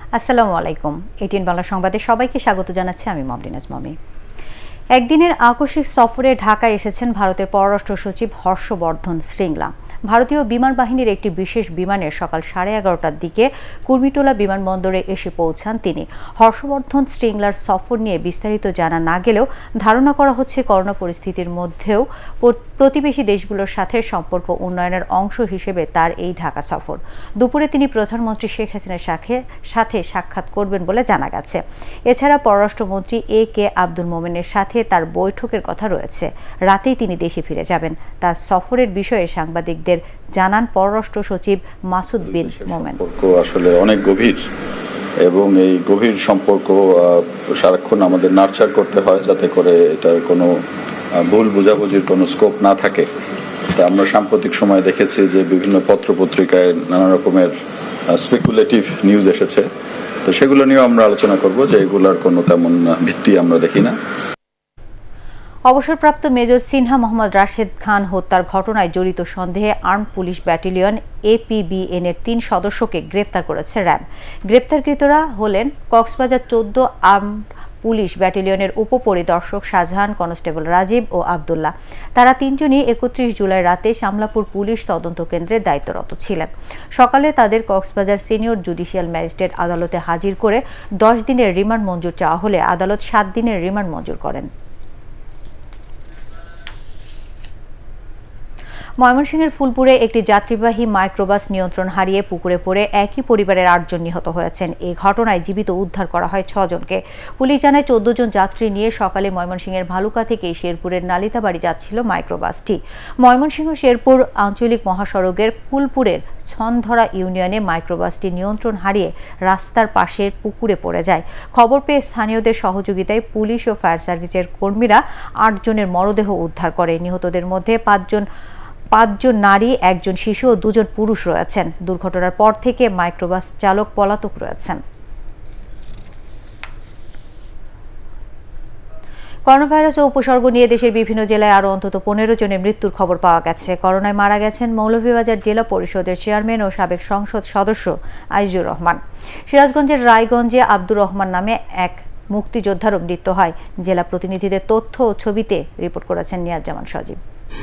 আসসালামু আলাইকুম। এটিএন বাংলা সংবাদে সবাইকে স্বাগত জানাচ্ছি আমি মমদিনাজ মমি। একদিনের আকস্মিক সফরে ঢাকায় এসেছেন ভারতের পররাষ্ট্র সচিব হর্ষবর্ধন শ্রীংলা। ভারতীয় বিমান বাহিনীর একটি বিশেষ বিমানে সকাল 11:30টার দিকে কুর্মিটোলা বিমানবন্দরে এসে পৌঁছান তিনি। হর্ষবর্ধন শ্রীংলার সফর নিয়ে বিস্তারিত জানা না গেলেও ধারণা করা হচ্ছে করোনা পরিস্থিতির মধ্যেও প্রতিবেশী দেশগুলোর সাথে সম্পর্ক উন্নয়নের অংশ হিসেবে তার এই ঢাকা সফর। দুপুরে তিনি প্রধানমন্ত্রী শেখ হাসিনার সাথে সাক্ষাৎ করবেন বলে জানা গেছে। এছাড়া পররাষ্ট্রমন্ত্রী এ.কে আব্দুল মোমেনের সাথে তার বৈঠকের কথা রয়েছে। রাতেই তিনি দেশে ফিরে যাবেন। তার সফরের বিষয়ে সাংবাদিকদের জানান পররাষ্ট্র সচিব মাসুদ বিন মোমেন। আসলে অনেক গভীর এবং এই গভীর সম্পর্ক সারাক্ষণ আমাদের নার্চার করতে হয় যাতে করে এটা কোনো ভুল বোঝাবুঝির কোনো স্কোপ না থাকে। তা আমরা সাম্প্রতিক সময় দেখেছি যে বিভিন্ন পত্রপত্রিকায় নানা রকমের স্পেকুলেটিভ নিউজ এসেছে, তো সেগুলো নিয়েও আমরা আলোচনা করব যে এগুলোর কোনো তেমন ভিত্তি আমরা দেখি না। অবসরপ্রাপ্ত মেজর সিনহা মোহাম্মদ রাশেদ খান হত্যার ঘটনায় জড়িত সন্দেহে আর্ম পুলিশ ব্যাটালিয়ন APBN এর 3 সদস্যকে গ্রেপ্তার করেছে র্যাব। গ্রেপ্তারকৃতরা হলেন কক্সবাজার 14 আর্ম পুলিশ ব্যাটালিয়নের উপপরিদর্শক শাহজাহান, কনস্টেবল রাজীব ও আবদুল্লাহ। তারা তিনজনই 31 জুলাই রাতে শামলাপুর পুলিশ তদন্ত কেন্দ্রে দায়িত্বরত ছিলেন। সকালে তাদের কক্সবাজার সিনিয়র জুডিশিয়াল ম্যাজিস্ট্রেট আদালতে হাজির করে 10 দিনের রিমান্ড মঞ্জুর চাওয়া হলে আদালত 7 দিনের রিমান্ড মঞ্জুর করেন। ময়মনসিংহের ফুলপুরে একটি যাত্রীবাহী মাইক্রোবাস নিয়ন্ত্রণ হারিয়ে পুকুরে পড়ে একই পরিবারের 8 জন নিহত হয়েছেন। এই ঘটনায় জীবিত উদ্ধার করা হয় 6 জনকে। পুলিশ জানায় 14 জন যাত্রী নিয়ে সকালে ময়মনসিংহের ভালুকা থেকে শেরপুরের নালিতাবাড়ি যাচ্ছিল মাইক্রোবাসটি। ময়মনসিংহ শেরপুর আঞ্চলিক মহাসড়কের ফুলপুরের ছনধরা ইউনিয়নে মাইক্রোবাসটি নিয়ন্ত্রণ হারিয়ে রাস্তার পাশের পুকুরে পড়ে যায়। খবর পেয়ে স্থানীয়দের সহযোগিতায় পুলিশ ও ফায়ার সার্ভিসের কর্মীরা 8 জনের মরদেহ উদ্ধার করে। নিহতদের মধ্যে 5 জন নারী, 1 জন শিশু ও 2 জন পুরুষ রয়েছেন। দুর্ঘটনার পর থেকে মাইক্রোবাস চালক পলাতক রয়েছেন। করোনা ভাইরাস ও উপসর্গ নিয়ে দেশের বিভিন্ন জেলায় আরও অন্তত 15 জনের মৃত্যুর খবর পাওয়া গেছে। করোনায় মারা গেছেন মৌলভীবাজার জেলা পরিষদের চেয়ারম্যান ও সাবেক সংসদ সদস্য আইজুর রহমান। সিরাজগঞ্জের রায়গঞ্জে আব্দুর রহমান নামে এক মুক্তিযোদ্ধারও মৃত্যু হয়। জেলা প্রতিনিধিদের তথ্য ও ছবিতে রিপোর্ট করেছেন নিয়াজ্জামান সজীব।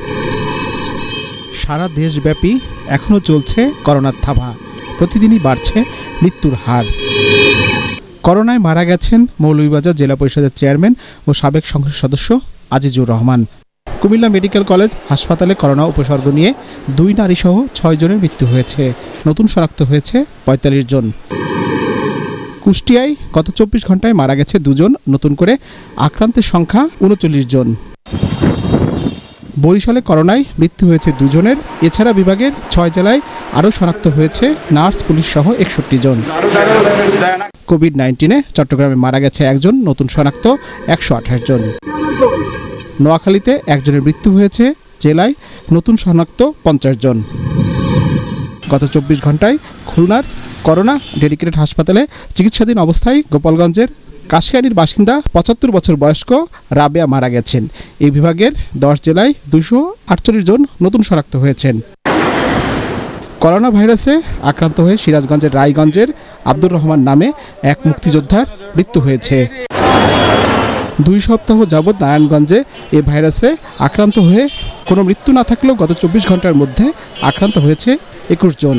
সারা দেশব্যাপী এখনো চলছে করোনার থাবা। প্রতিদিনই বাড়ছে মৃত্যুর হার। করোনায় মারা গেছেন মৌলভীবাজার জেলা পরিষদের চেয়ারম্যান ও সাবেক সংসদ সদস্য আজিজুর রহমান। কুমিল্লা মেডিকেল কলেজ হাসপাতালে করোনা উপসর্গ নিয়ে 2 নারী সহ 6 জনের মৃত্যু হয়েছে। নতুন শনাক্ত হয়েছে 45 জন। কুষ্টিয়ায় গত 24 ঘন্টায় মারা গেছে 2 জন, নতুন করে আক্রান্তের সংখ্যা 39 জন। বরিশালে করোনায় মৃত্যু হয়েছে 2 জনের। এছাড়া বিভাগের 6 জেলায় আরও শনাক্ত হয়েছে নার্স, পুলিশ সহ 61 জন। কোভিড-19-এ চট্টগ্রামে মারা গেছে 1 জন, নতুন শনাক্ত 128 জন। নোয়াখালীতে 1 জনের মৃত্যু হয়েছে, জেলায় নতুন শনাক্ত 50 জন। গত 24 ঘন্টায় খুলনার করোনা ডেডিকেটেড হাসপাতালে চিকিৎসাধীন অবস্থায় গোপালগঞ্জের কাশিয়ানির বাসিন্দা 75 বছর বয়স্ক রাবেয়া মারা গেছেন। এই বিভাগের 10 জেলায় 248 জন নতুন শনাক্ত হয়েছেন। করোনা ভাইরাসে আক্রান্ত হয়ে সিরাজগঞ্জের রায়গঞ্জের আব্দুর রহমান নামে এক মুক্তিযোদ্ধার মৃত্যু হয়েছে। 2 সপ্তাহ যাবৎ নারায়ণগঞ্জে এই ভাইরাসে আক্রান্ত হয়ে কোনো মৃত্যু না থাকলেও গত 24 ঘন্টার মধ্যে আক্রান্ত হয়েছে 21 জন।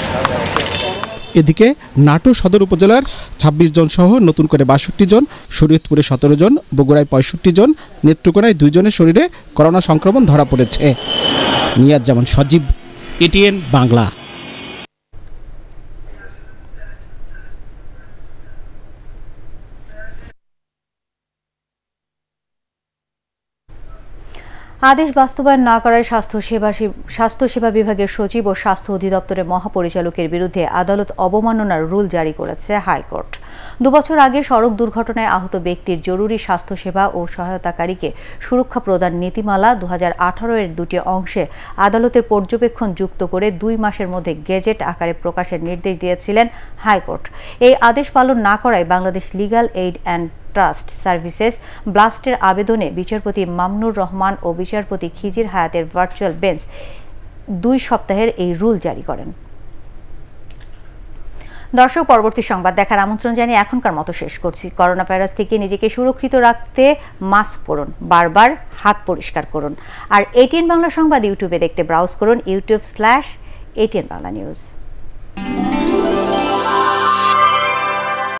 এদিকে নাটোর সদর উপজেলার 26 জন সহ নতুন করে 62 জন, শরীয়তপুরে 17 জন, বগুড়ায় 65 জন, নেত্রকোনায় 2 জনের শরীরে করোনা সংক্রমণ ধরা পড়েছে। নিয়াজ্জামান সজীব, এটিএন বাংলা। আদেশ বাস্তবায়ন না করায় স্বাস্থ্যসেবা বিভাগের সচিব ও স্বাস্থ্য অধিদপ্তরের মহাপরিচালকের বিরুদ্ধে আদালত অবমাননার রুল জারি করেছে হাইকোর্ট। 2 বছর আগে সড়ক দুর্ঘটনায় আহত ব্যক্তির জরুরি স্বাস্থ্যসেবা ও সহায়তাকারীকে সুরক্ষা প্রদান নীতিমালা 2018-এর 2টি অংশে আদালতের পর্যবেক্ষণ যুক্ত করে 2 মাসের মধ্যে গেজেট আকারে প্রকাশের নির্দেশ দিয়েছিলেন হাইকোর্ট। এই আদেশ পালন না করায় Bangladesh legal aid and trust services ব্লাস্টের আবেদনে বিচারপতি মামনুর রহমান ও বিচারপতি খিজির হায়াতের ভার্চুয়াল বেঞ্চ 2 সপ্তাহের এই রুল জারি করেন। দর্শক, পরবর্তী সংবাদ দেখার আমন্ত্রণ জানিয়ে এখনকার মতো শেষ করছি। করোনা ভাইরাস থেকে নিজেকে সুরক্ষিত রাখতে মাস্ক পরুন, বারবার হাত পরিষ্কার করুন। আর এটিএন বাংলা সংবাদ ইউটিউবে দেখতে ব্রাউজ করুন youtube/ATN Bangla News।